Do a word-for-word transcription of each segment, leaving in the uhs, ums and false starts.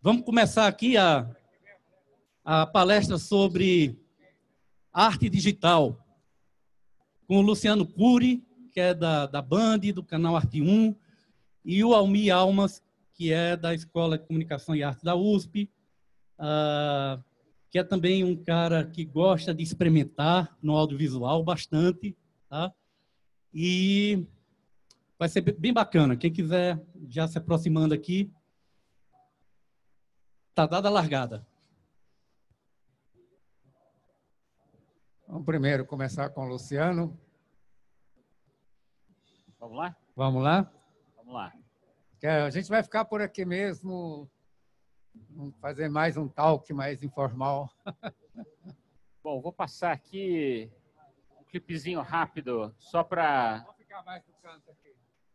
Vamos começar aqui a, a palestra sobre arte digital, com o Luciano Cury, que é da, da Band, do canal Arte um, e o Almir Almas, que é da Escola de Comunicação e Arte da U S P, uh, que é também um cara que gosta de experimentar no audiovisual bastante, tá? E vai ser bem bacana. Quem quiser já se aproximando aqui, tá dada a largada. Vamos primeiro começar com o Luciano. Vamos lá? Vamos lá? Vamos lá. A gente vai ficar por aqui mesmo, vamos fazer mais um talk mais informal. Bom, vou passar aqui um clipezinho rápido, só para... Vamos ficar mais no canto aqui.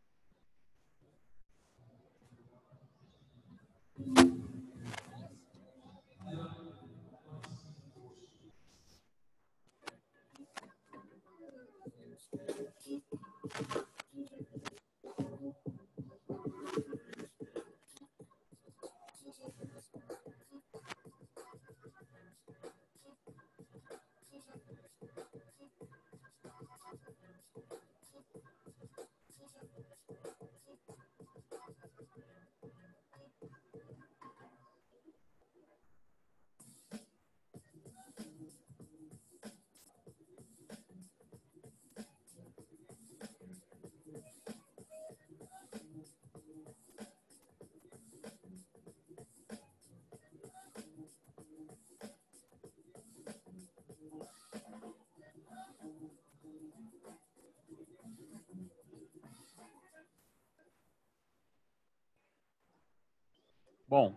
Bom,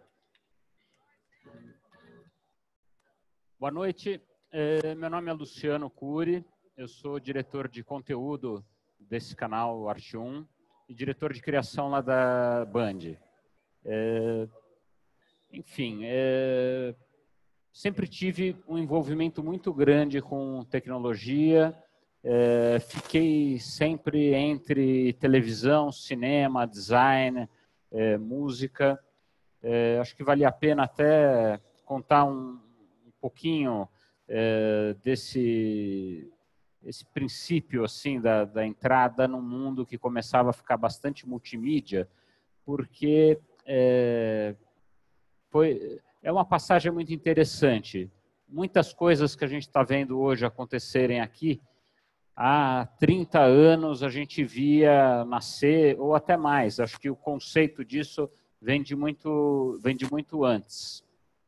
boa noite. É, meu nome é Luciano Cury, eu sou diretor de conteúdo desse canal Arte um e diretor de criação lá da Band. É, enfim, é, sempre tive um envolvimento muito grande com tecnologia, é, fiquei sempre entre televisão, cinema, design, é, música. É, acho que valia a pena até contar um, um pouquinho é, desse esse princípio assim da, da entrada num mundo que começava a ficar bastante multimídia, porque é, foi, é uma passagem muito interessante. Muitas coisas que a gente está vendo hoje acontecerem aqui, há trinta anos a gente via nascer, ou até mais. Acho que o conceito disso vem de muito, vem de muito antes.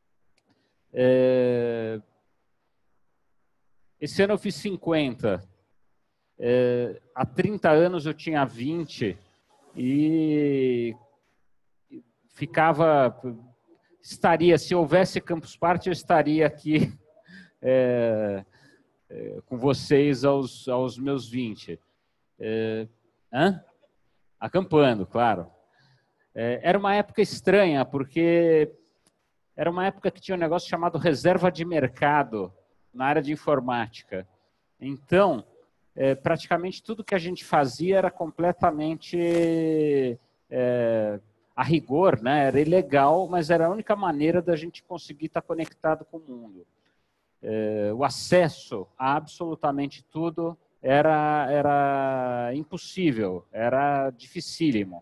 É... Esse ano eu fiz cinquenta. É... Há trinta anos eu tinha vinte e ficava... Estaria, se houvesse Campus Party, eu estaria aqui é... É... com vocês aos, aos meus vinte. É... Hã? Acampando, claro. Era uma época estranha, porque era uma época que tinha um negócio chamado reserva de mercado na área de informática. Então, é, praticamente tudo que a gente fazia era completamente é, a rigor, né? Era ilegal, mas era a única maneira da gente conseguir estar conectado com o mundo. É, o acesso a absolutamente tudo era, era impossível, era dificílimo.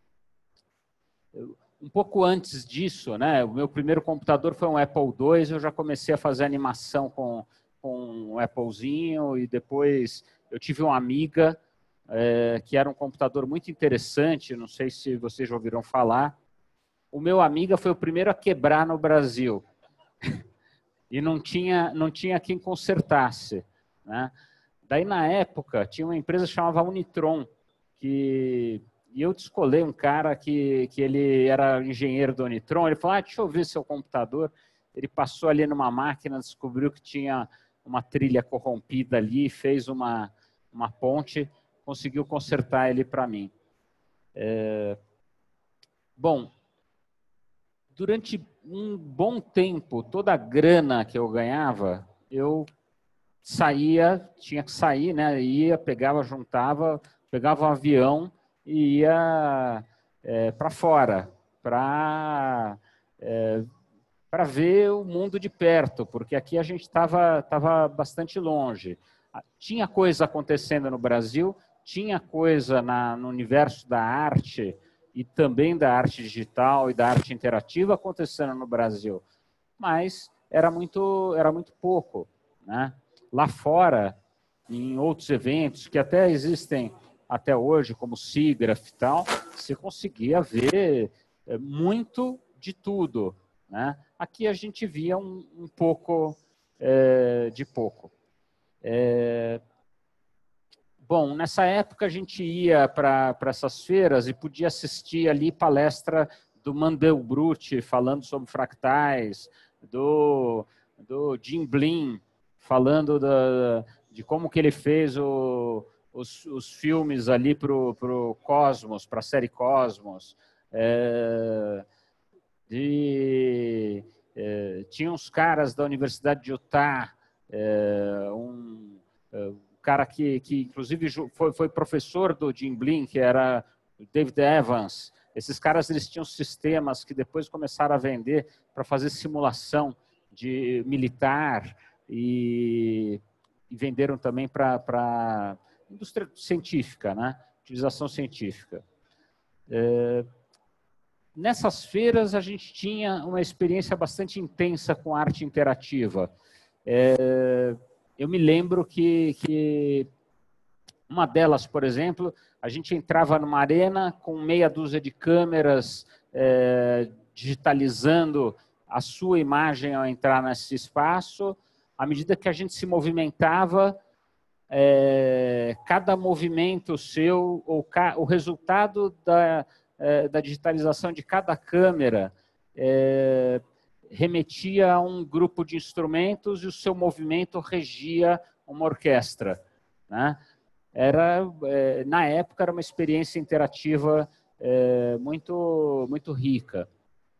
Um pouco antes disso, né, o meu primeiro computador foi um Apple dois, eu já comecei a fazer animação com, com um Applezinho, e depois eu tive uma Amiga, é, que era um computador muito interessante, não sei se vocês já ouviram falar. O meu Amiga foi o primeiro a quebrar no Brasil, e não tinha, não tinha quem consertasse, né? Daí, na época, tinha uma empresa que chamava Unitron, que... E eu descolei um cara que, que ele era engenheiro do Unitron, ele falou, ah, deixa eu ver seu computador. Ele passou ali numa máquina, descobriu que tinha uma trilha corrompida ali, fez uma, uma ponte, conseguiu consertar ele para mim. É... Bom, durante um bom tempo, toda a grana que eu ganhava, eu saía, tinha que sair, né? Ia, pegava, juntava, pegava um avião e ia é, para fora, para é, para ver o mundo de perto, porque aqui a gente estava tava bastante longe. Tinha coisa acontecendo no Brasil, tinha coisa na, no universo da arte e também da arte digital e da arte interativa acontecendo no Brasil, mas era muito, era muito pouco, né? Lá fora, em outros eventos que até existem até hoje, como o SIGGRAPH e tal, você conseguia ver muito de tudo, né? Aqui a gente via um, um pouco é, de pouco. É... Bom, nessa época a gente ia para essas feiras e podia assistir ali palestra do Mandelbrot falando sobre fractais, do, do Jim Blin falando da, de como que ele fez o, os, os filmes ali para o Cosmos, para a série Cosmos. É, de, é, tinha uns caras da Universidade de Utah, é, um, um cara que, que inclusive foi, foi professor do Jim Blin, que era o David Evans. Esses caras eles tinham sistemas que depois começaram a vender para fazer simulação de militar e, e venderam também para indústria científica, né? Utilização científica. É, nessas feiras a gente tinha uma experiência bastante intensa com arte interativa. É, eu me lembro que, que uma delas, por exemplo, a gente entrava numa arena com meia dúzia de câmeras é, digitalizando a sua imagem ao entrar nesse espaço. À medida que a gente se movimentava, é, cada movimento seu, ou ca, o resultado da, é, da digitalização de cada câmera é, remetia a um grupo de instrumentos e o seu movimento regia uma orquestra, né? Era, é, na época, era uma experiência interativa é, muito, muito rica.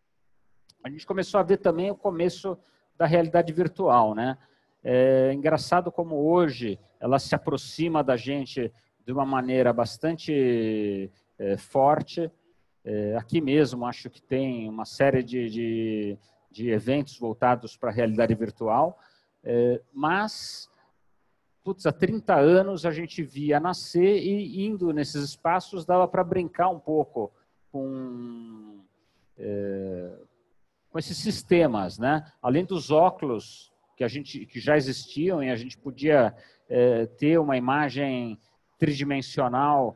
A gente começou a ver também o começo da realidade virtual, né? É engraçado como hoje ela se aproxima da gente de uma maneira bastante é, forte. É, aqui mesmo, acho que tem uma série de, de, de eventos voltados para a realidade virtual, é, mas... Putz, há trinta anos a gente via nascer e indo nesses espaços dava para brincar um pouco com, é, com esses sistemas, né? Além dos óculos que, a gente, que já existiam e a gente podia é, ter uma imagem tridimensional,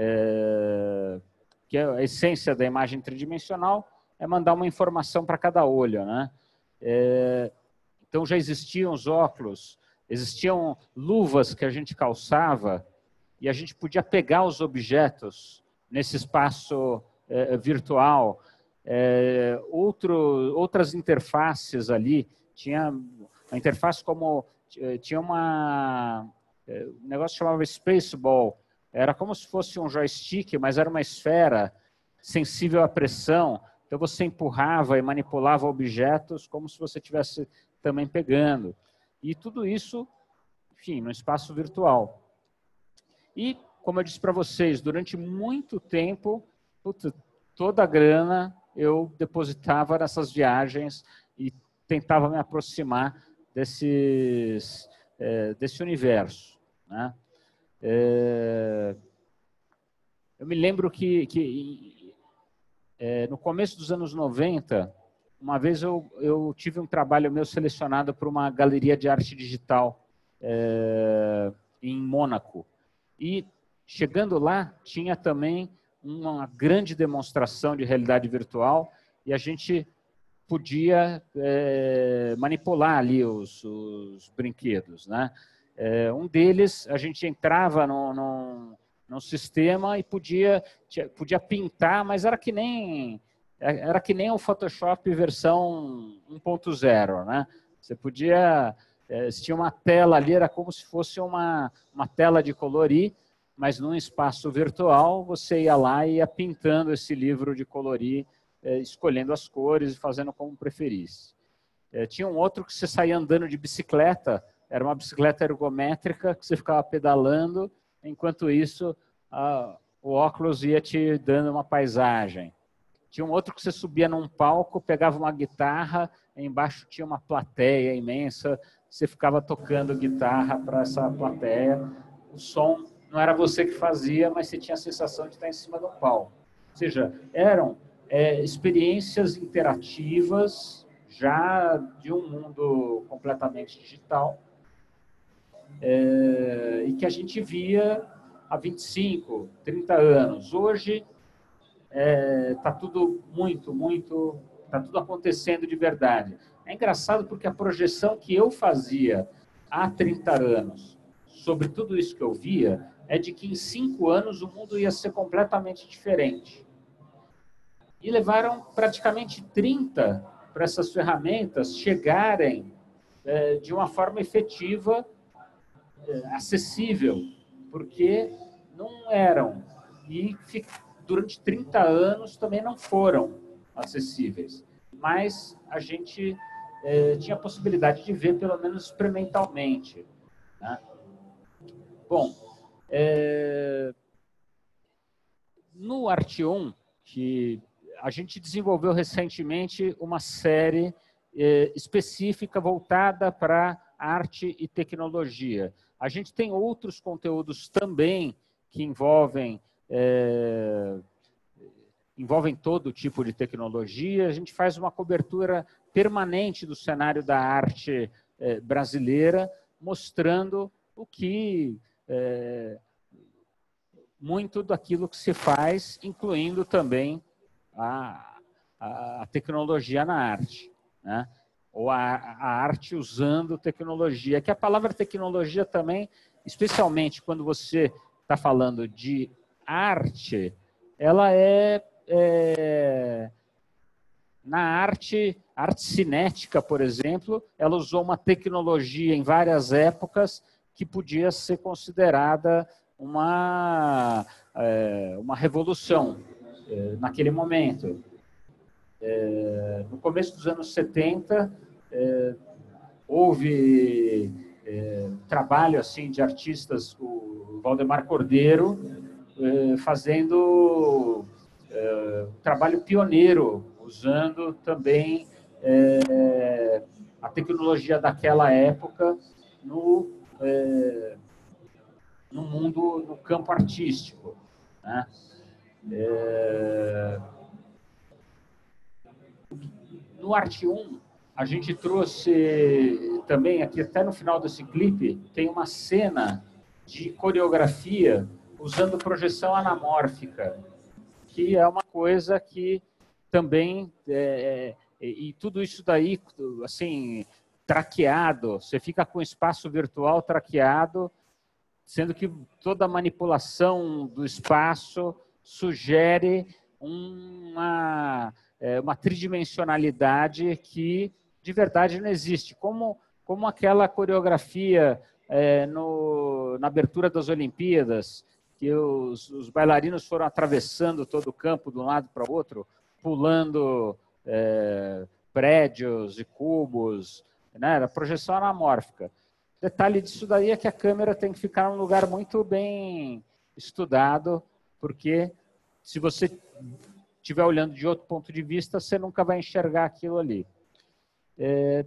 é, que é a essência da imagem tridimensional é mandar uma informação para cada olho, né? É, então já existiam os óculos. Existiam luvas que a gente calçava e a gente podia pegar os objetos nesse espaço é, virtual. É, outro, outras interfaces ali, tinha a interface como, tinha uma, um negócio que chamava Spaceball, era como se fosse um joystick, mas era uma esfera sensível à pressão, então você empurrava e manipulava objetos como se você estivesse também pegando. E tudo isso, enfim, no espaço virtual. E, como eu disse para vocês, durante muito tempo, putz, toda a grana eu depositava nessas viagens e tentava me aproximar desses, é, desse universo, né? É, eu me lembro que, que é, no começo dos anos noventa, uma vez eu, eu tive um trabalho meu selecionado para uma galeria de arte digital é, em Mônaco. E, chegando lá, tinha também uma grande demonstração de realidade virtual e a gente podia é, manipular ali os, os brinquedos, né? É, um deles, a gente entrava no, no, no sistema e podia, podia pintar, mas era que nem... Era que nem o Photoshop versão um ponto zero, né? Você podia... Se tinha uma tela ali, era como se fosse uma, uma tela de colorir, mas num espaço virtual, você ia lá e ia pintando esse livro de colorir, escolhendo as cores e fazendo como preferisse. Tinha um outro que você saía andando de bicicleta, era uma bicicleta ergométrica que você ficava pedalando, enquanto isso, a, o óculos ia te dando uma paisagem. Tinha um outro que você subia num palco, pegava uma guitarra, embaixo tinha uma plateia imensa, você ficava tocando guitarra para essa plateia. O som não era você que fazia, mas você tinha a sensação de estar em cima do palco. Ou seja, eram é, experiências interativas já de um mundo completamente digital, é, e que a gente via há vinte e cinco, trinta anos. Hoje está é, tudo muito, muito, está tudo acontecendo de verdade. É engraçado porque a projeção que eu fazia há trinta anos sobre tudo isso que eu via é de que em cinco anos o mundo ia ser completamente diferente. E levaram praticamente trinta para essas ferramentas chegarem é, de uma forma efetiva, é, acessível, porque não eram. E durante trinta anos também não foram acessíveis. Mas a gente é, tinha a possibilidade de ver, pelo menos experimentalmente, né? Bom, é, no Arteon, que a gente desenvolveu recentemente uma série eh, específica voltada para arte e tecnologia. A gente tem outros conteúdos também que envolvem, eh, envolvem todo tipo de tecnologia. A gente faz uma cobertura permanente do cenário da arte eh, brasileira, mostrando o que... Eh, muito daquilo que se faz, incluindo também a, a, a tecnologia na arte, né? Ou a, a arte usando tecnologia, que a palavra tecnologia também, especialmente quando você está falando de arte, ela é, é na arte, arte cinética, por exemplo, ela usou uma tecnologia em várias épocas que podia ser considerada uma, é, uma revolução é, naquele momento. É, no começo dos anos setenta, é, houve é, trabalho assim, de artistas, o Valdemar Cordeiro, é, fazendo é, um trabalho pioneiro, usando também é, a tecnologia daquela época no... É, no mundo, no campo artístico, né? É... No Arteon, a gente trouxe também, aqui até no final desse clipe, tem uma cena de coreografia usando projeção anamórfica, que é uma coisa que também, é, e tudo isso daí, assim, traqueado, você fica com espaço virtual traqueado, sendo que toda a manipulação do espaço sugere uma, uma tridimensionalidade que, de verdade, não existe. Como, como aquela coreografia é, no, na abertura das Olimpíadas, que os, os bailarinos foram atravessando todo o campo de um lado para o outro, pulando é, prédios e cubos, né? Era projeção anamórfica. Detalhe disso daí é que a câmera tem que ficar num lugar muito bem estudado, porque se você estiver olhando de outro ponto de vista, você nunca vai enxergar aquilo ali. É...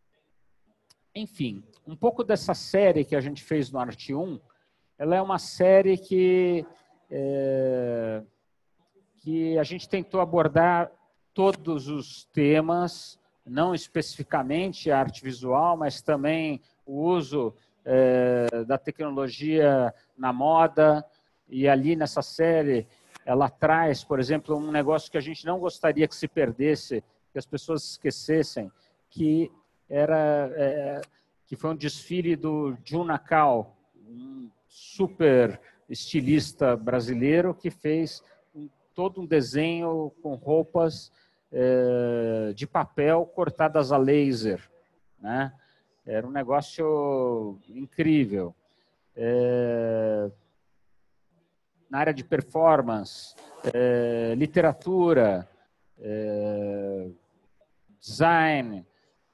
Enfim, um pouco dessa série que a gente fez no Arteon, ela é uma série que, é... que a gente tentou abordar todos os temas, não especificamente a arte visual, mas também o uso é, da tecnologia na moda, e ali nessa série ela traz, por exemplo, um negócio que a gente não gostaria que se perdesse, que as pessoas esquecessem, que, era, é, que foi um desfile do Jun Nakao, um super estilista brasileiro que fez um, todo um desenho com roupas é, de papel cortadas a laser, né? Era um negócio incrível. É... Na área de performance, é... literatura, é... design,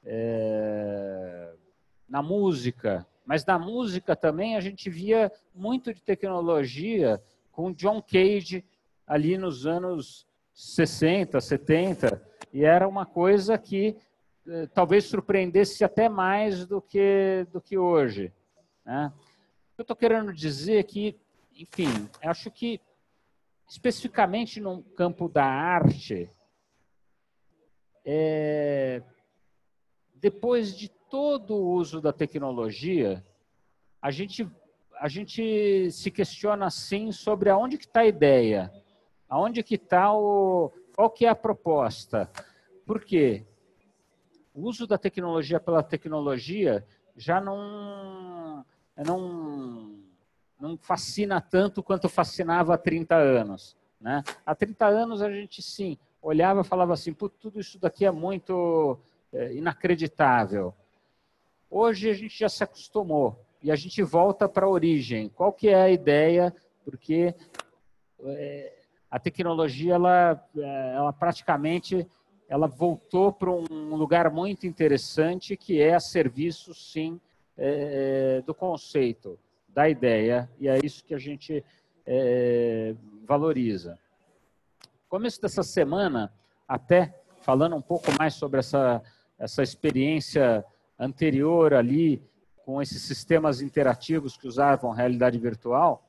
é... na música. Mas na música também a gente via muito de tecnologia com John Cage ali nos anos sessenta, setenta, e era uma coisa que eh, talvez surpreendesse até mais do que, do que hoje, né? Eu estou querendo dizer que, enfim, acho que especificamente no campo da arte, é, depois de todo o uso da tecnologia, a gente, a gente se questiona assim sobre aonde que está a ideia, aonde que está o... qual que é a proposta. Por quê? O uso da tecnologia pela tecnologia já não, não, não fascina tanto quanto fascinava há trinta anos, né? Há trinta anos a gente, sim, olhava e falava assim, tudo isso daqui é muito é, inacreditável. Hoje a gente já se acostumou e a gente volta para a origem. Qual que é a ideia? Porque é, a tecnologia, ela, ela praticamente ela voltou para um lugar muito interessante, que é a serviço, sim, é, do conceito, da ideia, e é isso que a gente é, valoriza. Começo dessa semana, até falando um pouco mais sobre essa, essa experiência anterior ali, com esses sistemas interativos que usavam realidade virtual,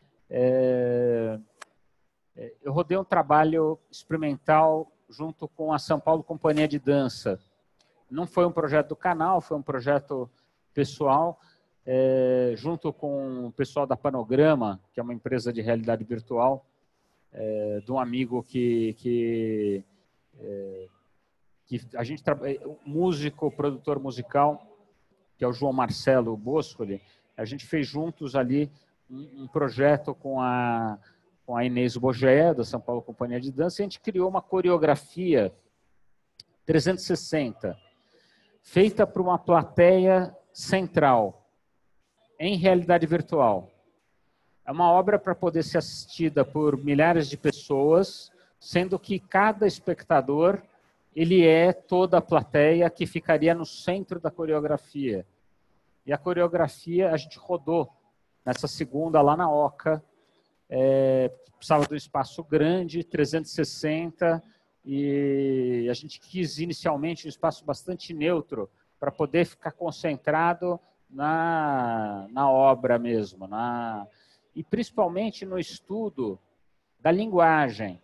é, eu rodei um trabalho experimental junto com a São Paulo Companhia de Dança. Não foi um projeto do canal, foi um projeto pessoal, é, junto com o pessoal da Panograma, que é uma empresa de realidade virtual, é, de um amigo que, que, é, que a gente trabalha, músico, produtor musical, que é o João Marcelo Boscoli. A gente fez juntos ali um, um projeto com a com a Inês Bogé, da São Paulo Companhia de Dança, e a gente criou uma coreografia trezentos e sessenta, feita para uma plateia central, em realidade virtual. É uma obra para poder ser assistida por milhares de pessoas, sendo que cada espectador, ele é toda a plateia que ficaria no centro da coreografia. E a coreografia a gente rodou nessa segunda lá na Oca, É, precisava de um espaço grande, trezentos e sessenta, e a gente quis inicialmente um espaço bastante neutro para poder ficar concentrado na, na obra mesmo, na, e principalmente no estudo da linguagem,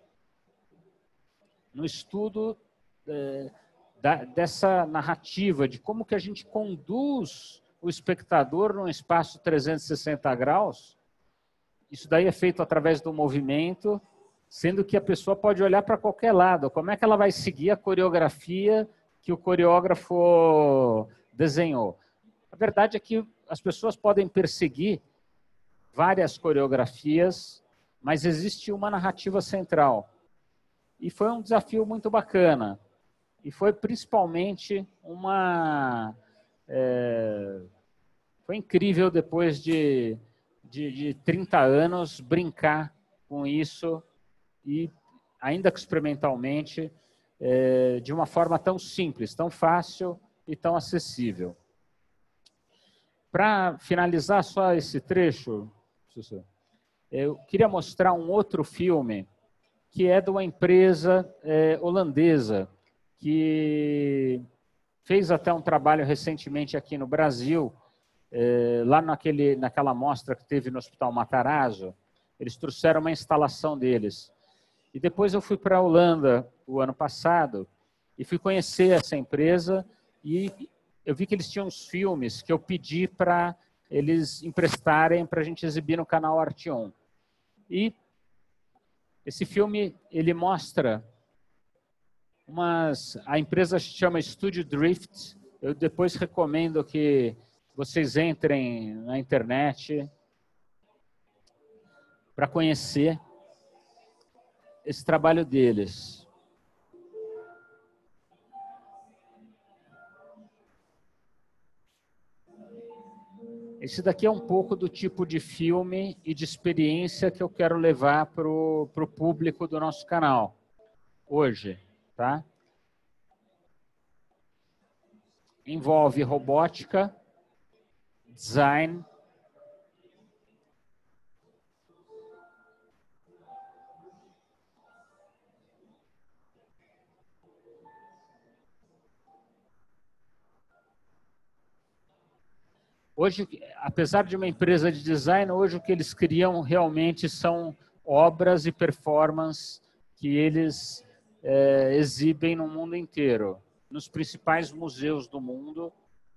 no estudo é, da, dessa narrativa, de como que a gente conduz o espectador num espaço trezentos e sessenta graus. Isso daí é feito através do movimento, sendo que a pessoa pode olhar para qualquer lado. Como é que ela vai seguir a coreografia que o coreógrafo desenhou? A verdade é que as pessoas podem perseguir várias coreografias, mas existe uma narrativa central. E foi um desafio muito bacana. E foi principalmente uma... É, foi incrível depois de... De, de trinta anos, brincar com isso e, ainda que experimentalmente, é, de uma forma tão simples, tão fácil e tão acessível. Para finalizar só esse trecho, eu queria mostrar um outro filme que é de uma empresa é, holandesa que fez até um trabalho recentemente aqui no Brasil. É, lá naquele, naquela mostra que teve no Hospital Matarazzo, eles trouxeram uma instalação deles. E depois eu fui para a Holanda o ano passado e fui conhecer essa empresa e eu vi que eles tinham uns filmes que eu pedi para eles emprestarem para a gente exibir no canal Arte um. E esse filme, ele mostra umas... A empresa se chama Studio Drift. Eu depois recomendo que vocês entrem na internet para conhecer esse trabalho deles. Esse daqui é um pouco do tipo de filme e de experiência que eu quero levar para o público do nosso canal hoje, tá? Envolve robótica, design, Hoje, apesar de uma empresa de design, hoje o que eles criam realmente são obras e performances que eles é, exibem no mundo inteiro, nos principais museus do mundo.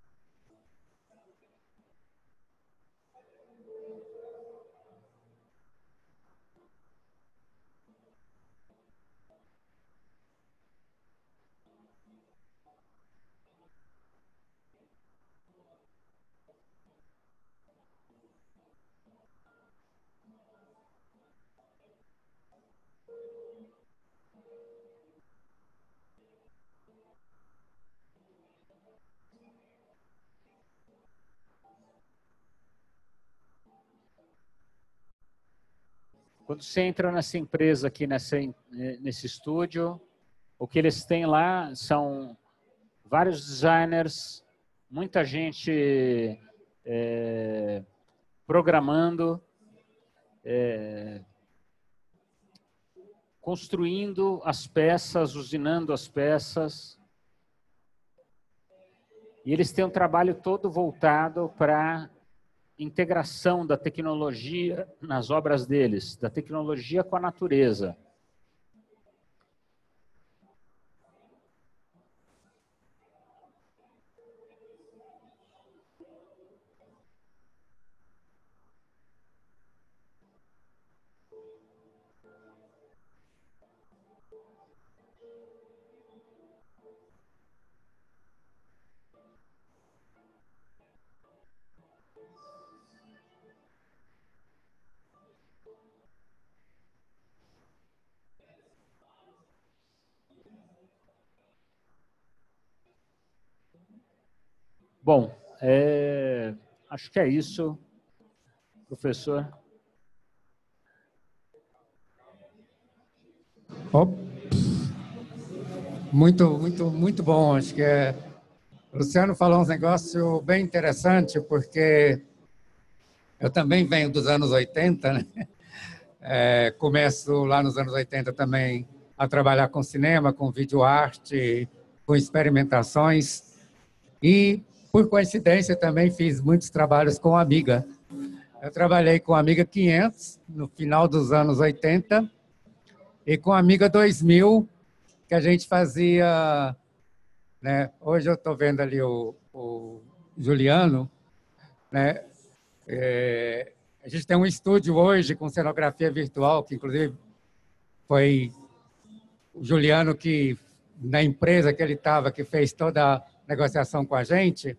Quando você entra nessa empresa aqui, nessa, nesse estúdio, o que eles têm lá são vários designers, muita gente é, programando, é, construindo as peças, usinando as peças. E eles têm um trabalho todo voltado para integração da tecnologia nas obras deles, da tecnologia com a natureza. Bom, é, acho que é isso, professor. Muito, muito, muito bom. Acho que é... o Luciano falou um negócio bem interessante, porque eu também venho dos anos oitenta, né? É, começo lá nos anos oitenta também a trabalhar com cinema, com videoarte, com experimentações. E, por coincidência, também fiz muitos trabalhos com a Amiga. Eu trabalhei com a Amiga quinhentos no final dos anos oitenta e com a Amiga dois mil, que a gente fazia, né? Hoje eu estou vendo ali o, o Juliano, né? É, a gente tem um estúdio hoje com cenografia virtual, que inclusive foi o Juliano que, na empresa que ele estava, que fez toda a negociação com a gente.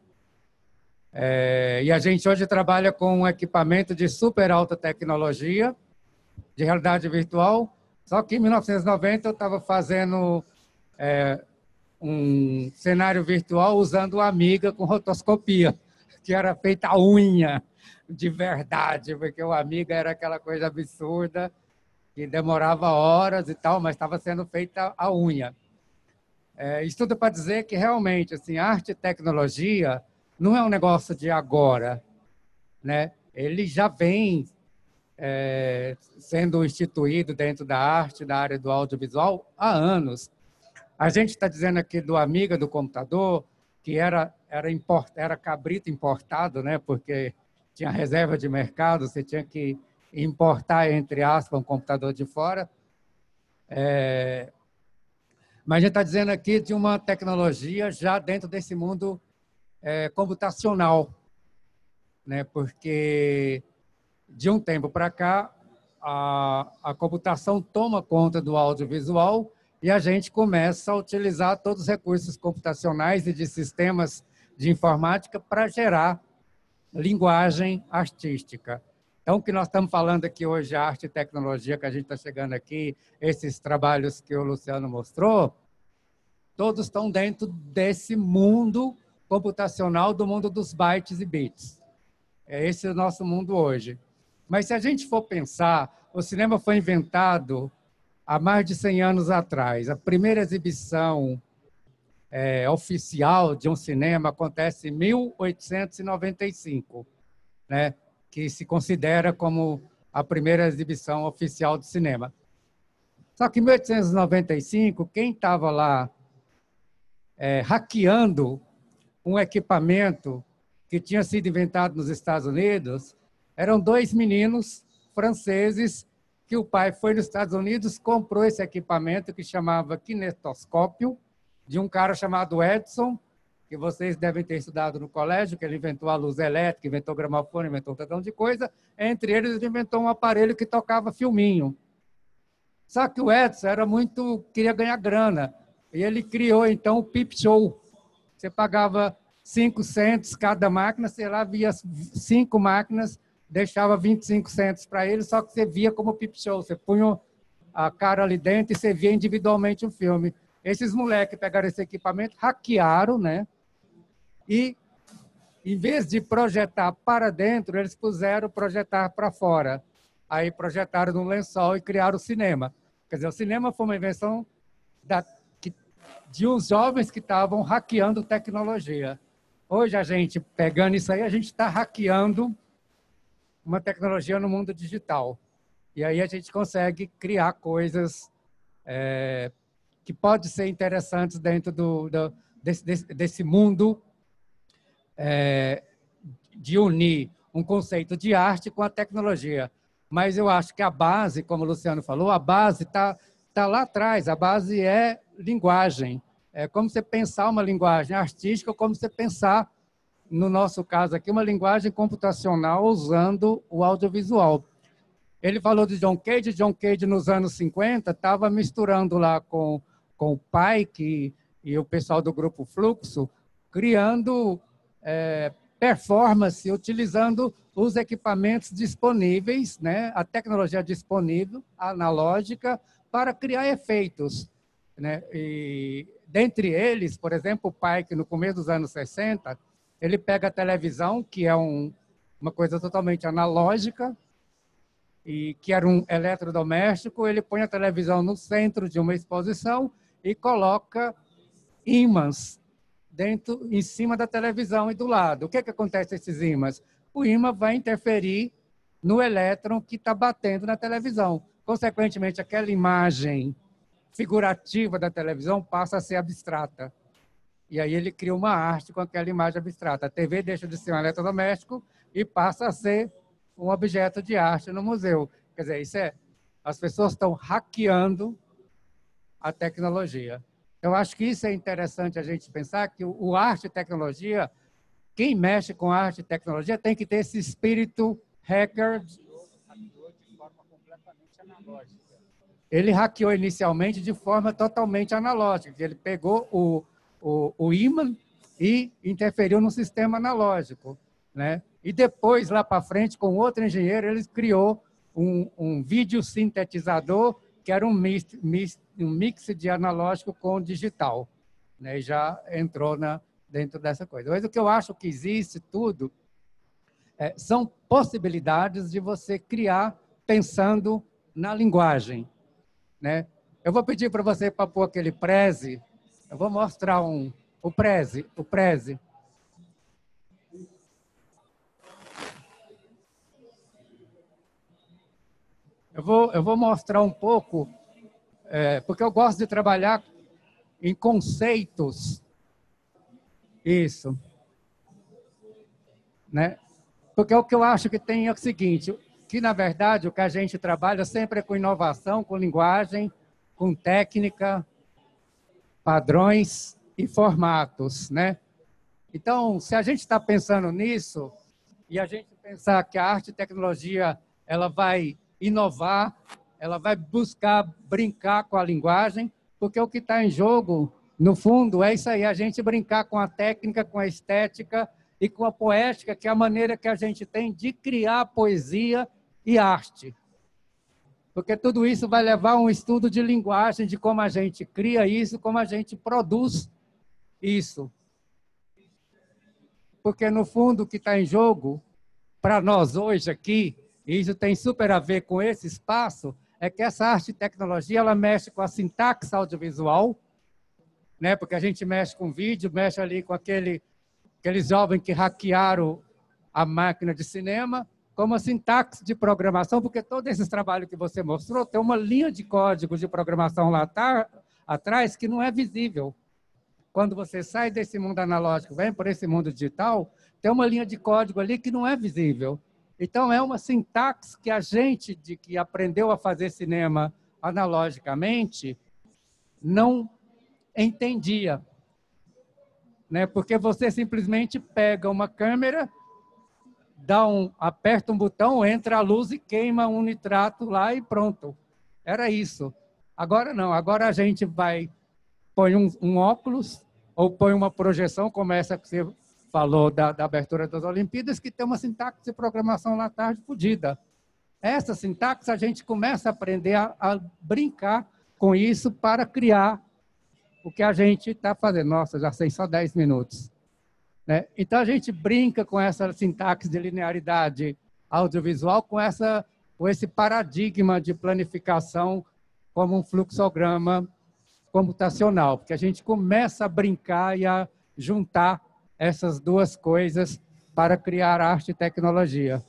É, e a gente hoje trabalha com um equipamento de super alta tecnologia, de realidade virtual, só que em mil novecentos e noventa eu estava fazendo é, um cenário virtual usando o Amiga com rotoscopia, que era feita a unha, de verdade, porque o Amiga era aquela coisa absurda, que demorava horas e tal, mas estava sendo feita a unha. É, isso tudo para dizer que, realmente, assim, arte e tecnologia não é um negócio de agora, né? Ele já vem é, sendo instituído dentro da arte, da área do audiovisual, há anos. A gente está dizendo aqui do Amiga do computador, que era, era, import, era cabrito importado, né? Porque tinha reserva de mercado, você tinha que importar, entre aspas, um computador de fora. É, mas a gente está dizendo aqui de uma tecnologia já dentro desse mundo é, computacional, né? Porque de um tempo para cá a, a computação toma conta do audiovisual e a gente começa a utilizar todos os recursos computacionais e de sistemas de informática para gerar linguagem artística. Então, o que nós estamos falando aqui hoje, arte e tecnologia, que a gente está chegando aqui, esses trabalhos que o Luciano mostrou, todos estão dentro desse mundo computacional, do mundo dos bytes e bits. É esse o nosso mundo hoje. Mas se a gente for pensar, o cinema foi inventado há mais de cem anos atrás. A primeira exibição é, oficial de um cinema acontece em mil oitocentos e noventa e cinco, né? Que se considera como a primeira exibição oficial de cinema. Só que em mil oitocentos e noventa e cinco, quem estava lá é, hackeando um equipamento que tinha sido inventado nos Estados Unidos. Eram dois meninos franceses que o pai foi nos Estados Unidos, comprou esse equipamento que chamava kinetoscópio, de um cara chamado Edison, que vocês devem ter estudado no colégio, que ele inventou a luz elétrica, inventou o gramofone, inventou um tantão de coisa. Entre eles, ele inventou um aparelho que tocava filminho. Só que o Edison era muito, queria ganhar grana. E ele criou, então, o Peep Show. Você pagava cinco centos cada máquina, sei lá, via cinco máquinas, deixava vinte e cinco centos para ele, só que você via como Peep Show. Você punha a cara ali dentro e você via individualmente o filme. Esses moleques pegaram esse equipamento, hackearam, né? E, em vez de projetar para dentro, eles puseram projetar para fora. Aí projetaram num lençol e criaram o cinema. Quer dizer, o cinema foi uma invenção da, que, de uns jovens que estavam hackeando tecnologia. Hoje, a gente, pegando isso aí, a gente está hackeando uma tecnologia no mundo digital. E aí a gente consegue criar coisas é, que podem ser interessantes dentro do, do, desse, desse, desse mundo É, de unir um conceito de arte com a tecnologia. Mas eu acho que a base, como o Luciano falou, a base está tá lá atrás, a base é linguagem. É como você pensar uma linguagem artística, ou como você pensar, no nosso caso aqui, uma linguagem computacional usando o audiovisual. Ele falou de John Cage, John Cage nos anos cinquenta estava misturando lá com, com o Pike e o pessoal do grupo Fluxo, criando É, performance, utilizando os equipamentos disponíveis, né, a tecnologia disponível, analógica, para criar efeitos, né? E, dentre eles, por exemplo, o Pike, no começo dos anos sessenta, ele pega a televisão, que é um, uma coisa totalmente analógica, e que era um eletrodoméstico, ele põe a televisão no centro de uma exposição e coloca ímãs dentro, em cima da televisão e do lado. O que, é que acontece com esses ímãs? O ímã vai interferir no elétron que está batendo na televisão. Consequentemente, aquela imagem figurativa da televisão passa a ser abstrata. E aí ele cria uma arte com aquela imagem abstrata. A T V deixa de ser um eletrodoméstico e passa a ser um objeto de arte no museu. Quer dizer, isso é, as pessoas estão hackeando a tecnologia. Eu acho que isso é interessante a gente pensar, que o arte e tecnologia, quem mexe com arte e tecnologia tem que ter esse espírito hacker. Ele hackeou inicialmente de forma totalmente analógica. Ele pegou o, o, o ímã e interferiu no sistema analógico, né? E depois, lá para frente, com outro engenheiro, ele criou um, um vídeo sintetizador que era um mix, mix, um mix de analógico com digital, né? E já entrou na, dentro dessa coisa. Mas o que eu acho que existe tudo é, são possibilidades de você criar pensando na linguagem, né? Eu vou pedir para você para pôr aquele preze. Eu vou mostrar um, o preze, o preze. Eu vou, eu vou mostrar um pouco, é, porque eu gosto de trabalhar em conceitos. Isso. Né? Porque o que eu acho que tem é o seguinte, que, na verdade, o que a gente trabalha sempre é com inovação, com linguagem, com técnica, padrões e formatos, né? Então, se a gente está pensando nisso, e a gente pensar que a arte e tecnologia ela vai inovar, ela vai buscar brincar com a linguagem, porque o que está em jogo, no fundo, é isso aí, a gente brincar com a técnica, com a estética e com a poética, que é a maneira que a gente tem de criar poesia e arte. Porque tudo isso vai levar a um estudo de linguagem, de como a gente cria isso, como a gente produz isso. Porque, no fundo, o que está em jogo, para nós hoje aqui, e isso tem super a ver com esse espaço, é que essa arte e tecnologia ela mexe com a sintaxe audiovisual, né? Porque a gente mexe com vídeo, mexe ali com aquele, aqueles jovens que hackearam a máquina de cinema, como a sintaxe de programação, porque todos esses trabalhos que você mostrou tem uma linha de código de programação lá atrás que não é visível. quando você sai desse mundo analógico, vem para esse mundo digital, tem uma linha de código ali que não é visível. Então, é uma sintaxe que a gente, de que aprendeu a fazer cinema analogicamente, não entendia. Né? Porque você simplesmente pega uma câmera, dá um, aperta um botão, entra a luz e queima um nitrato lá e pronto. Era isso. Agora não, agora a gente vai, põe um, um óculos ou põe uma projeção, como essa que você falou da, da abertura das Olimpíadas, que tem uma sintaxe de programação lá tarde fodida. Essa sintaxe a gente começa a aprender a, a brincar com isso para criar o que a gente está fazendo. Nossa, já sei, só dez minutos. Né? Então, a gente brinca com essa sintaxe de linearidade audiovisual, com, essa, com esse paradigma de planificação como um fluxograma computacional, porque a gente começa a brincar e a juntar essas duas coisas para criar arte e tecnologia.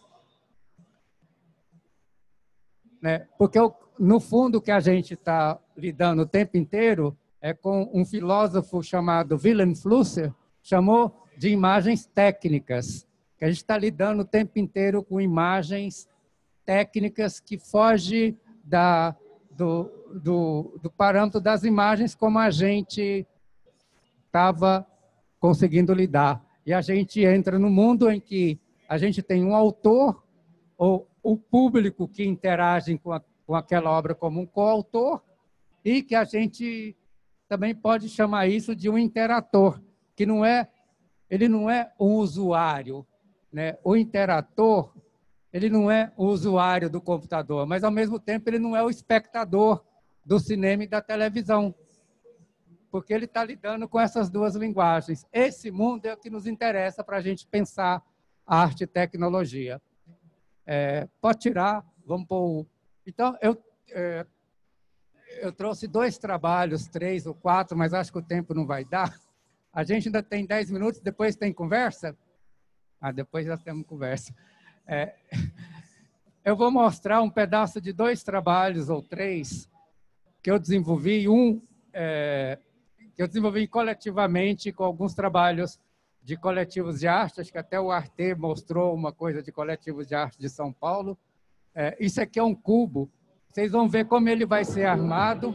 Né? Porque, no fundo, o que a gente está lidando o tempo inteiro é com um filósofo chamado Wilhelm Flusser, chamou de imagens técnicas, que a gente está lidando o tempo inteiro com imagens técnicas que fogem da, do, do, do parâmetro das imagens como a gente estava conseguindo lidar. E a gente entra no mundo em que a gente tem um autor, ou o público que interage com, a, com aquela obra como um coautor, e que a gente também pode chamar isso de um interator, que não é, ele não é um usuário. Né? O interator, ele não é o usuário do computador, mas, ao mesmo tempo, ele não é o espectador do cinema e da televisão, porque ele está lidando com essas duas linguagens. Esse mundo é o que nos interessa para a gente pensar arte e tecnologia. É, pode tirar, vamos pôr... Então, eu... É, Eu trouxe dois trabalhos, três ou quatro, mas acho que o tempo não vai dar. A gente ainda tem dez minutos, depois tem conversa? Ah, depois já temos conversa. É, eu vou mostrar um pedaço de dois trabalhos ou três que eu desenvolvi. Um é, que eu desenvolvi coletivamente com alguns trabalhos de coletivos de arte. Acho que até o Arte mostrou uma coisa de coletivos de arte de São Paulo. É, isso aqui é um cubo. Vocês vão ver como ele vai ser armado.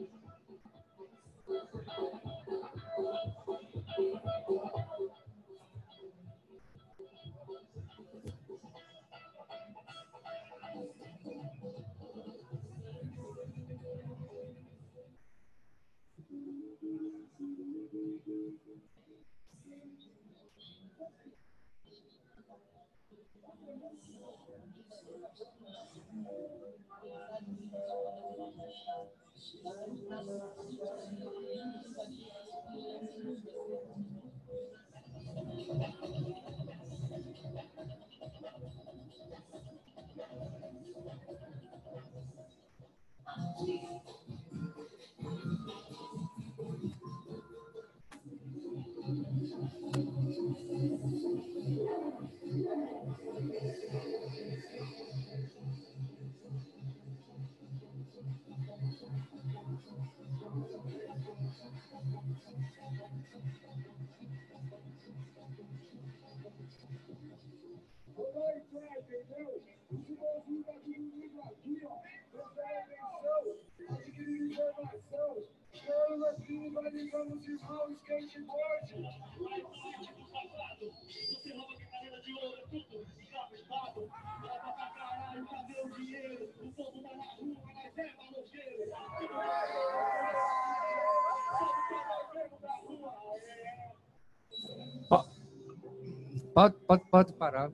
Pode, pode, pode parar.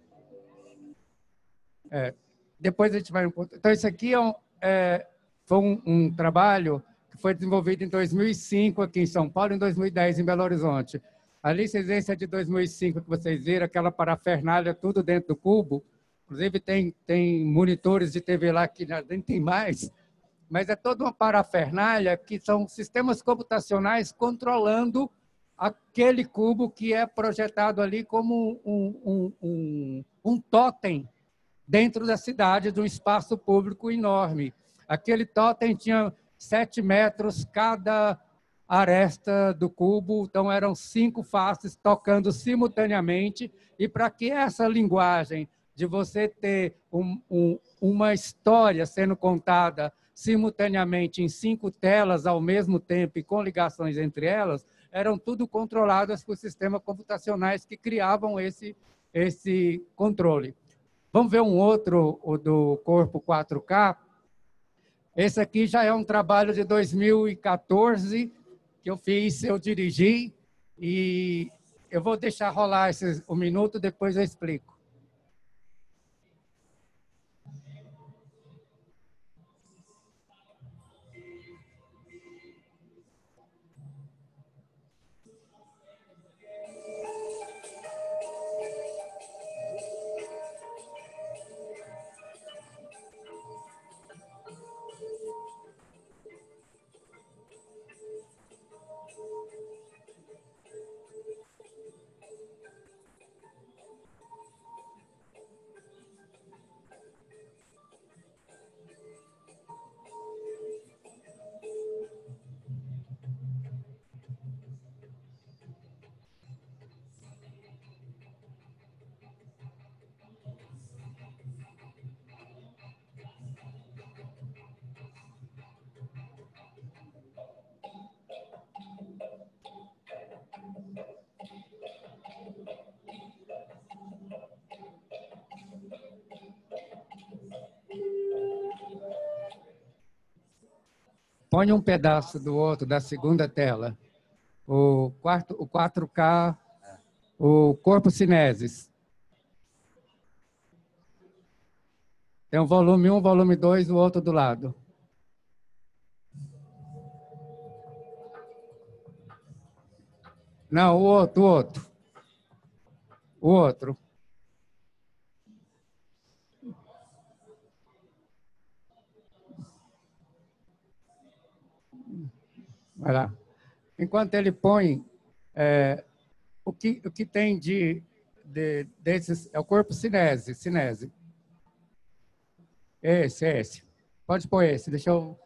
É, depois a gente vai um pouco. Então, isso aqui é um, é, foi um, um trabalho que foi desenvolvido em dois mil e cinco aqui em São Paulo e em dois mil e dez em Belo Horizonte. A licença de dois mil e cinco que vocês viram, aquela parafernália, tudo dentro do cubo. Inclusive, tem, tem monitores de T V lá que nem tem mais, mas é toda uma parafernália que são sistemas computacionais controlando aquele cubo que é projetado ali como um, um, um, um tótem dentro da cidade, de um espaço público enorme. Aquele tótem tinha sete metros cada aresta do cubo, então eram cinco faces tocando simultaneamente, e para que essa linguagem de você ter um, um, uma história sendo contada simultaneamente em cinco telas ao mesmo tempo e com ligações entre elas, eram tudo controladas por sistemas computacionais que criavam esse, esse controle. Vamos ver um outro, o do corpo quatro K. Esse aqui já é um trabalho de dois mil e quatorze, que eu fiz, eu dirigi, e eu vou deixar rolar esse, um minuto, depois eu explico. Põe um pedaço do outro, da segunda tela. O, quarto, o quatro K, o corpo cinesis. Tem um volume um, volume dois, o outro do lado. Não, o outro, o outro. O outro. Vai lá. Enquanto ele põe, é, o, que, o que tem de, de desses, é o corpo cinese, cinese. Esse, esse. Pode pôr esse, deixa eu...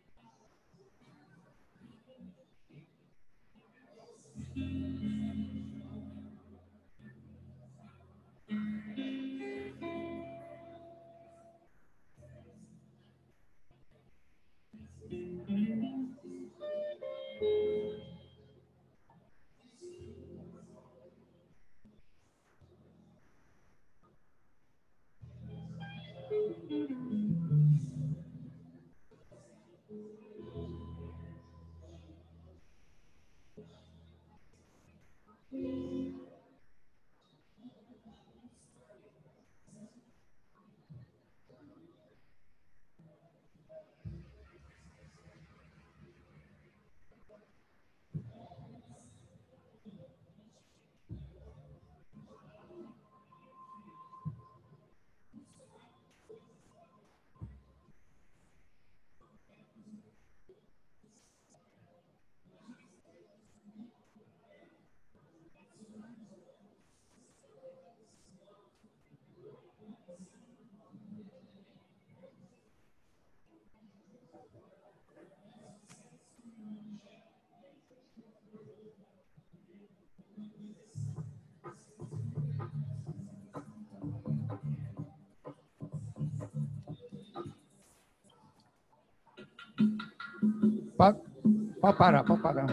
Pode, pode parar, pode parar.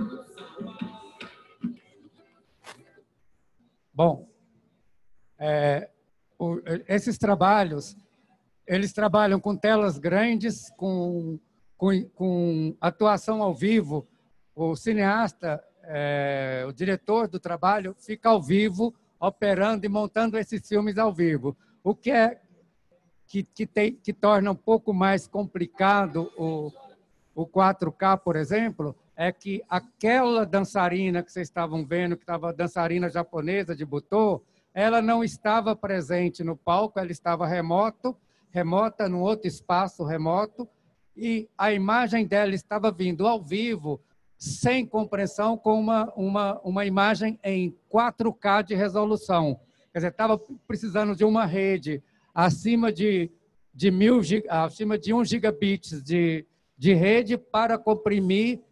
Bom, é, o, esses trabalhos, eles trabalham com telas grandes, com, com, com atuação ao vivo. O cineasta, é, o diretor do trabalho, fica ao vivo, operando e montando esses filmes ao vivo. O que é que, que, tem, que torna um pouco mais complicado o O quatro K, por exemplo, é que aquela dançarina que vocês estavam vendo, que estava dançarina japonesa de butô, ela não estava presente no palco, ela estava remoto, remota, num outro espaço remoto, e a imagem dela estava vindo ao vivo, sem compressão, com uma, uma, uma imagem em quatro K de resolução. Quer dizer, estava precisando de uma rede acima de, de, mil, acima de um gigabits de de rede para comprimir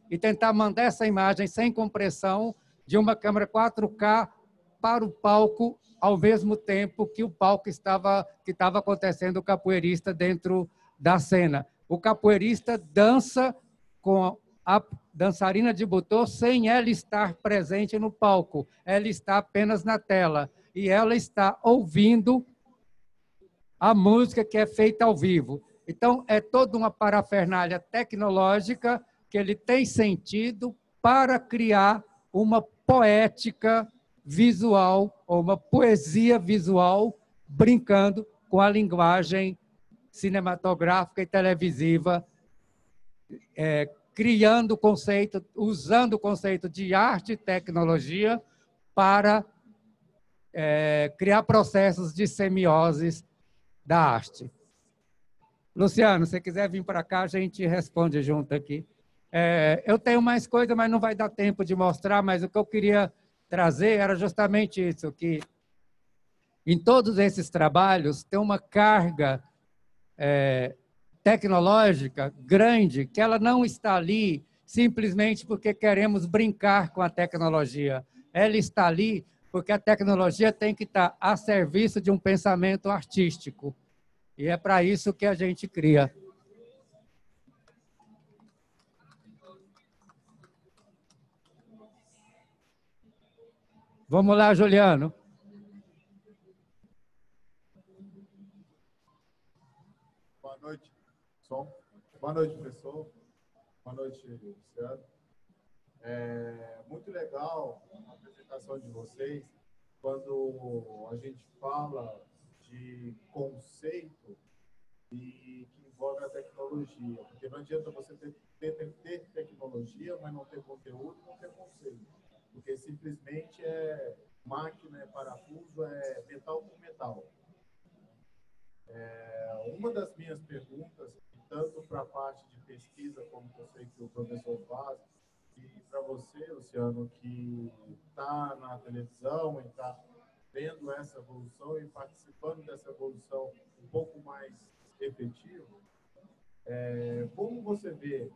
e tentar mandar essa imagem sem compressão de uma câmera quatro K para o palco ao mesmo tempo que o palco estava, que estava acontecendo o capoeirista dentro da cena. O capoeirista dança com a dançarina de butô sem ela estar presente no palco. Ela está apenas na tela e ela está ouvindo a música que é feita ao vivo. Então, é toda uma parafernália tecnológica que ele tem sentido para criar uma poética visual, ou uma poesia visual, brincando com a linguagem cinematográfica e televisiva, é, criando o conceito, usando o conceito de arte e tecnologia para é, criar processos de semiose da arte. Luciano, se você quiser vir para cá, a gente responde junto aqui. É, eu tenho mais coisa, mas não vai dar tempo de mostrar, mas o que eu queria trazer era justamente isso, que em todos esses trabalhos tem uma carga é, tecnológica grande, que ela não está ali simplesmente porque queremos brincar com a tecnologia. Ela está ali porque a tecnologia tem que estar a serviço de um pensamento artístico. E é para isso que a gente cria. Vamos lá, Juliano. Boa noite, som. Boa noite, professor. Boa noite, Luciano. É muito legal a apresentação de vocês quando a gente fala de conceito e que envolve a tecnologia, porque não adianta você ter, ter, ter tecnologia, mas não ter conteúdo, não ter conceito, porque simplesmente é máquina, é parafuso, é metal com metal. É, uma das minhas perguntas, tanto para a parte de pesquisa, como eu sei que o professor faz, e para você, Luciano, que está na televisão e está vendo essa evolução e participando dessa evolução um pouco mais efetivo, é, como você vê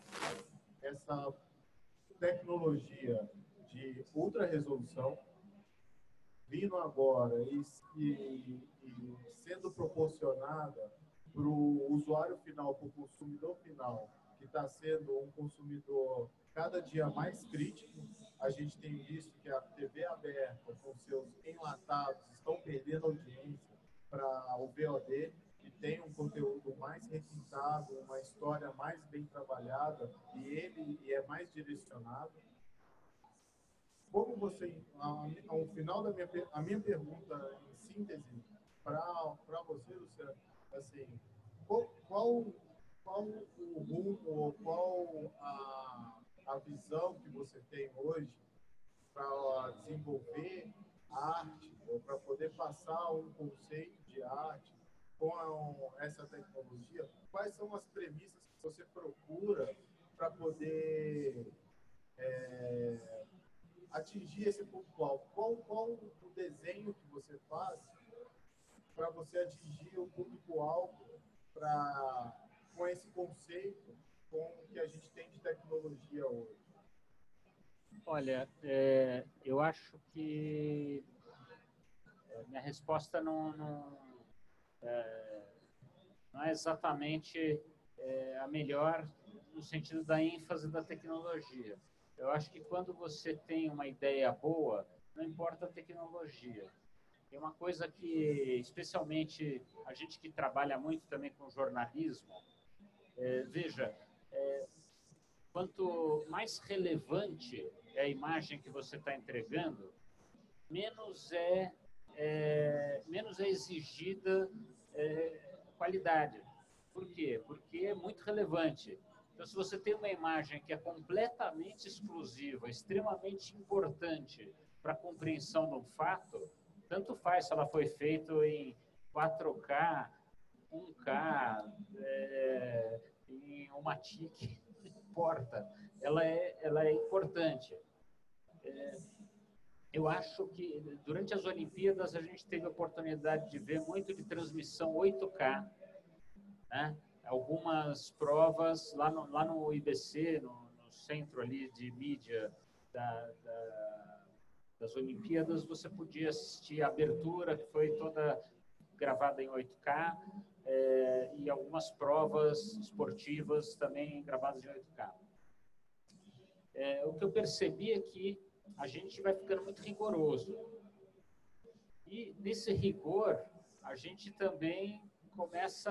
essa tecnologia de ultra resolução vindo agora e, e, e sendo proporcionada para o usuário final, para o consumidor final, que está sendo um consumidor cada dia mais crítico. A gente tem visto que a T V aberta, com seus enlatados, estão perdendo audiência para o V O D, que tem um conteúdo mais requintado, uma história mais bem trabalhada, e ele e é mais direcionado. Como você, ao final da minha, a minha pergunta, em síntese, para você, Luciano, assim, qual, qual, qual o rumo, ou qual a, a visão que você tem hoje para desenvolver arte, ou para poder passar um conceito de arte com a, essa tecnologia? Quais são as premissas que você procura para poder é, atingir esse público-alvo? Qual, qual o desenho que você faz para você atingir o público-alvo com esse conceito, com o que a gente tem de tecnologia hoje? Olha, é, eu acho que é, minha resposta não, não, é, não é exatamente é, a melhor no sentido da ênfase da tecnologia. Eu acho que quando você tem uma ideia boa, não importa a tecnologia. Tem uma coisa que, especialmente a gente que trabalha muito também com jornalismo, é, veja, é, quanto mais relevante é a imagem que você está entregando, menos é, é, menos é exigida é, qualidade. Por quê? Porque é muito relevante. Então, se você tem uma imagem que é completamente exclusiva, extremamente importante para a compreensão de um fato, tanto faz se ela foi feita em quatro K, um K, é, em uma T I C, não importa. Ela é, ela é importante. É, eu acho que durante as Olimpíadas a gente teve a oportunidade de ver muito de transmissão oito K, né? Algumas provas lá no, lá no I B C, no, no centro ali de mídia da, da, das Olimpíadas, você podia assistir a abertura, que foi toda gravada em oito K, é, e algumas provas esportivas também gravadas em oito K. É, o que eu percebi é que a gente vai ficando muito rigoroso. E nesse rigor, a gente também começa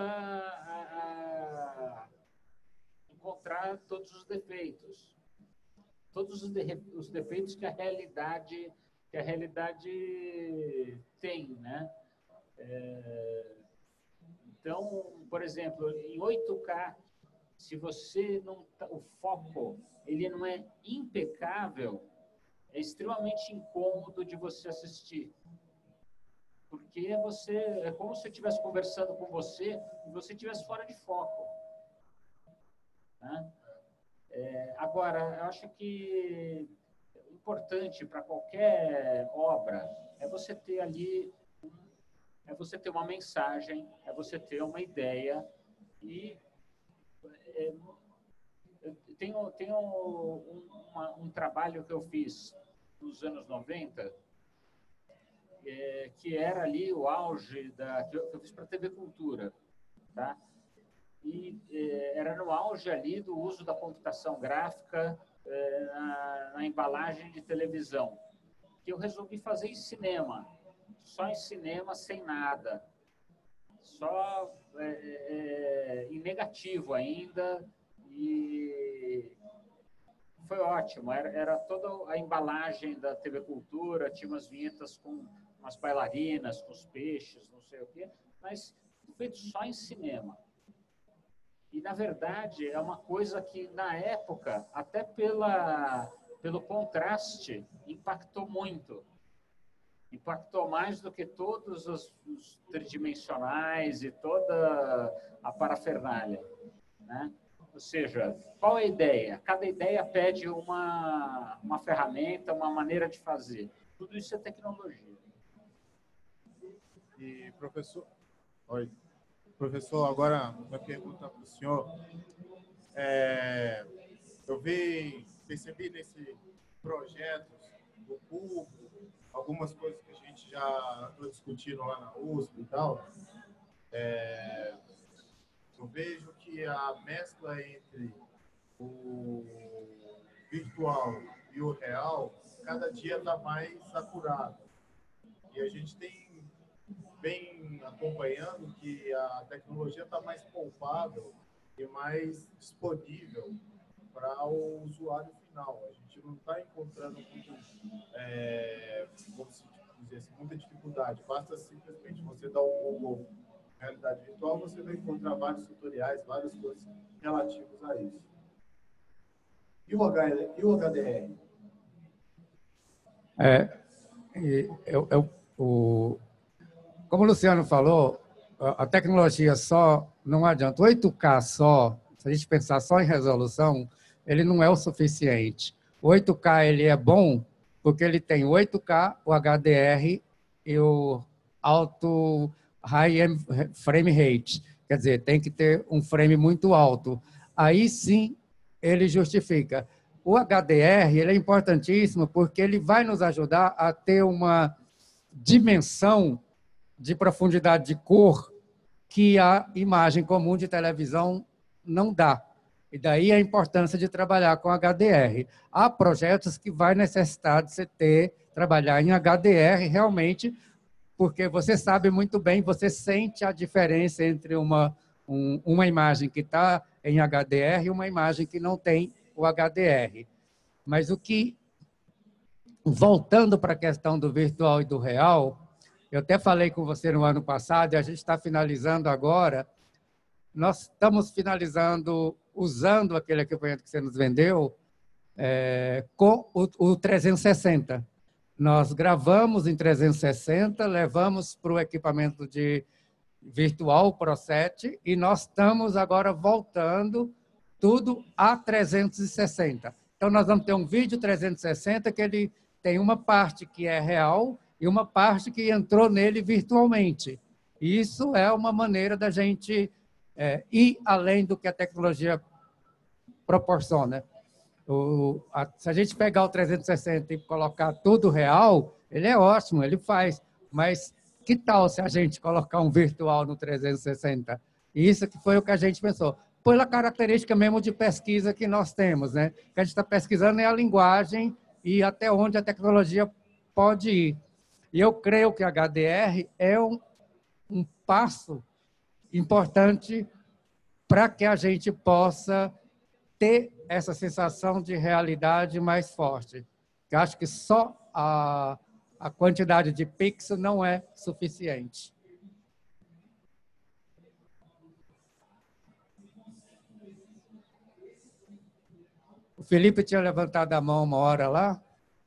a, a encontrar todos os defeitos. Todos os, de, os defeitos que a realidade, que a realidade tem, né? É, então, por exemplo, em oito K, se você não tá, o foco ele não é impecável, é extremamente incômodo de você assistir. Porque você, é como se eu estivesse conversando com você e você estivesse fora de foco. Né? É, agora, eu acho que o importante para qualquer obra é você ter ali, é você ter uma mensagem, é você ter uma ideia e é, eu tenho, tenho um, uma, um trabalho que eu fiz nos anos noventa, É, que era ali o auge da, que eu, que eu fiz para a T V Cultura, tá? E é, era no auge ali do uso da computação gráfica é, na, na embalagem de televisão, que eu resolvi fazer em cinema, só em cinema, sem nada, só é, é, em negativo ainda, e foi ótimo, era, era toda a embalagem da T V Cultura, tinha umas vinhetas com umas bailarinas, com os peixes, não sei o quê, mas feito só em cinema. E, na verdade, é uma coisa que, na época, até pela, pelo contraste, impactou muito. Impactou mais do que todos os, os tridimensionais e toda a parafernália, né? Ou seja, qual é a ideia? Cada ideia pede uma, uma ferramenta, uma maneira de fazer. Tudo isso é tecnologia. E, professor, oi. Professor, agora uma pergunta para o senhor. É, eu vi, percebi nesse projeto do Cubo, algumas coisas que a gente já está discutindo lá na U S P e tal. É, eu vejo que a mescla entre o virtual e o real cada dia está mais acurada. E a gente tem vem acompanhando que a tecnologia está mais palpável e mais disponível para o usuário final. A gente não está encontrando muito, é, como se dizer assim, muita dificuldade. Basta simplesmente você dar um Google realidade virtual, você vai encontrar vários tutoriais, várias coisas relativas a isso. E o, H, e o H D R? É, eu, eu, o, como o Luciano falou, a tecnologia só não adianta. oito K só, se a gente pensar só em resolução, ele não é o suficiente. O oito K ele é bom porque ele tem o oito K, o H D R e o alto high frame rate. Quer dizer, tem que ter um frame muito alto. Aí sim ele justifica. O H D R ele é importantíssimo porque ele vai nos ajudar a ter uma dimensão de profundidade de cor que a imagem comum de televisão não dá. E daí a importância de trabalhar com H D R. Há projetos que vai necessitar de você ter, trabalhar em H D R realmente, porque você sabe muito bem, você sente a diferença entre uma, um, uma imagem que está em H D R e uma imagem que não tem o H D R. Mas o que, voltando para a questão do virtual e do real, eu até falei com você no ano passado, e a gente está finalizando agora, nós estamos finalizando, usando aquele equipamento que você nos vendeu, é, com o, o trezentos e sessenta. Nós gravamos em trezentos e sessenta, levamos para o equipamento de virtual, o Pro sete, e nós estamos agora voltando tudo a trezentos e sessenta. Então, nós vamos ter um vídeo trezentos e sessenta que ele tem uma parte que é real e uma parte que entrou nele virtualmente. Isso é uma maneira da gente é, ir além do que a tecnologia proporciona. O, a, se a gente pegar o trezentos e sessenta e colocar tudo real, ele é ótimo, ele faz. Mas que tal se a gente colocar um virtual no trezentos e sessenta? E isso que foi o que a gente pensou. Pela característica mesmo de pesquisa que nós temos, né? O que a gente está pesquisando é a linguagem e até onde a tecnologia pode ir. E eu creio que a H D R é um, um passo importante para que a gente possa ter essa sensação de realidade mais forte. Eu acho que só a, a quantidade de pixels não é suficiente. O Felipe tinha levantado a mão uma hora lá.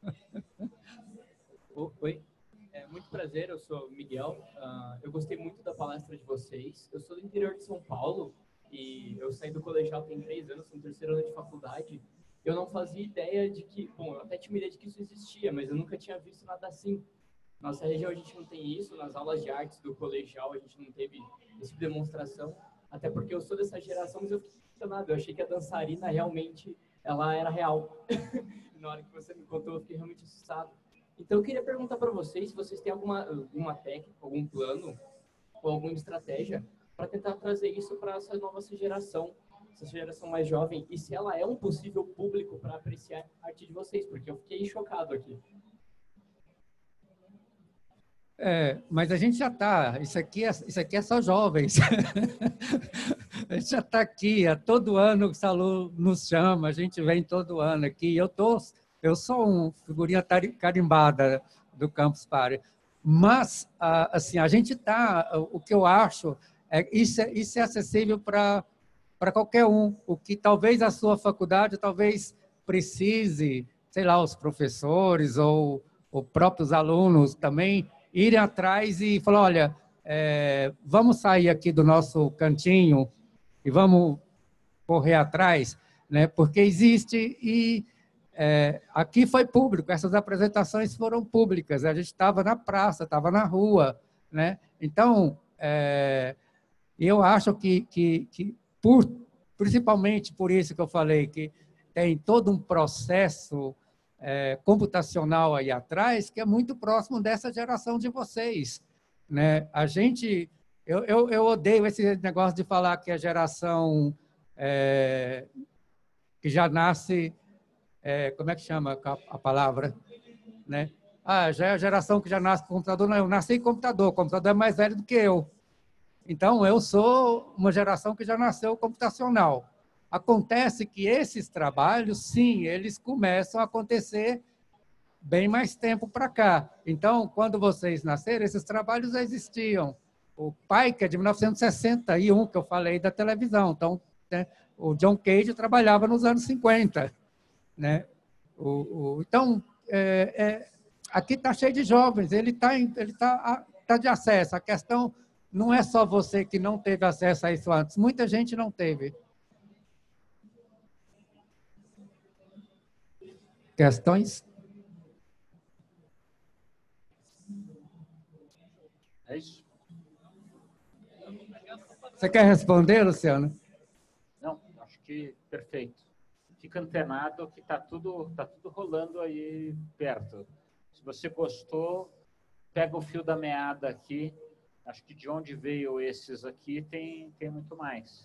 Oi, é muito prazer, eu sou o Miguel. Uh, eu gostei muito da palestra de vocês. Eu sou do interior de São Paulo e eu saí do colegial tem três anos, no terceiro ano de faculdade. Eu não fazia ideia de que, bom, eu até tinha uma ideia de que isso existia, mas eu nunca tinha visto nada assim. Nossa região a gente não tem isso, nas aulas de artes do colegial a gente não teve esse tipo de demonstração, até porque eu sou dessa geração, mas eu fiquei impressionado, eu achei que a dançarina realmente, ela era real. Na hora que você me contou, eu fiquei realmente assustado. Então, eu queria perguntar para vocês se vocês têm alguma, alguma técnica, algum plano ou alguma estratégia para tentar trazer isso para essa nova geração, essa geração mais jovem, e se ela é um possível público para apreciar a arte de vocês, porque eu fiquei chocado aqui. É, mas a gente já está, isso aqui é, isso aqui é só jovens. A gente já está aqui, a todo ano o Salu nos chama, a gente vem todo ano aqui. Eu, tô, eu sou um figurinha carimbada do Campus Party, mas assim, a gente está, o que eu acho, é isso é, isso é acessível para para qualquer um, o que talvez a sua faculdade talvez precise, sei lá, os professores ou os próprios alunos também irem atrás e falar, olha, é, vamos sair aqui do nosso cantinho e vamos correr atrás, né? Porque existe e é, aqui foi público, essas apresentações foram públicas, a gente estava na praça, estava na rua, né? Então, é, eu acho que, que, que por, principalmente por isso que eu falei, que tem todo um processo é, computacional aí atrás, que é muito próximo dessa geração de vocês, né? A gente, eu, eu, eu odeio esse negócio de falar que a geração é, que já nasce, é, como é que chama a, a palavra, né? Ah, já é a geração que já nasce com computador. Não, eu nasci com computador, o computador é mais velho do que eu. Então, eu sou uma geração que já nasceu computacional. Acontece que esses trabalhos, sim, eles começam a acontecer bem mais tempo para cá. Então, quando vocês nasceram, esses trabalhos já existiam. O pai, que é de mil novecentos e sessenta e um, que eu falei da televisão. Então, né, o John Cage trabalhava nos anos cinquenta. Né? O, o, então, é, é, aqui está cheio de jovens, ele está ele tá, tá de acesso. A questão não é só você que não teve acesso a isso antes, muita gente não teve. Questões? É isso? Você quer responder, Luciano? Não, acho que perfeito. Fica antenado que está tudo, tá tudo rolando aí perto. Se você gostou, pega o fio da meada aqui. Acho que de onde veio esses aqui tem, tem muito mais.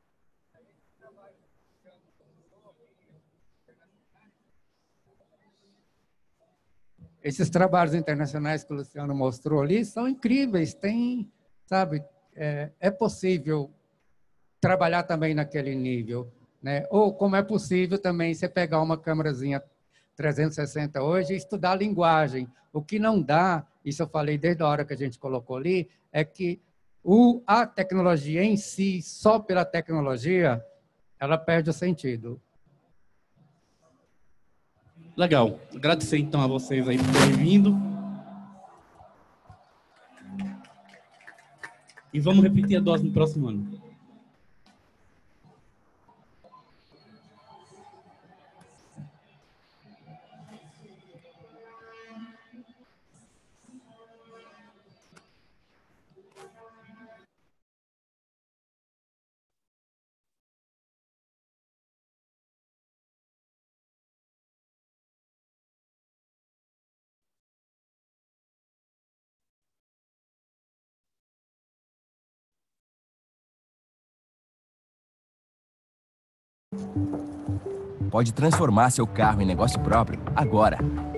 Esses trabalhos internacionais que o Luciano mostrou ali são incríveis. Tem, sabe, é, é possível trabalhar também naquele nível, né? Ou como é possível também você pegar uma câmerazinha trezentos e sessenta hoje e estudar a linguagem. O que não dá, isso eu falei desde a hora que a gente colocou ali, é que o, a tecnologia em si, só pela tecnologia, ela perde o sentido. Legal. Agradecer, então, a vocês aí por terem vindo. E vamos repetir a dose no próximo ano. Pode transformar seu carro em negócio próprio agora.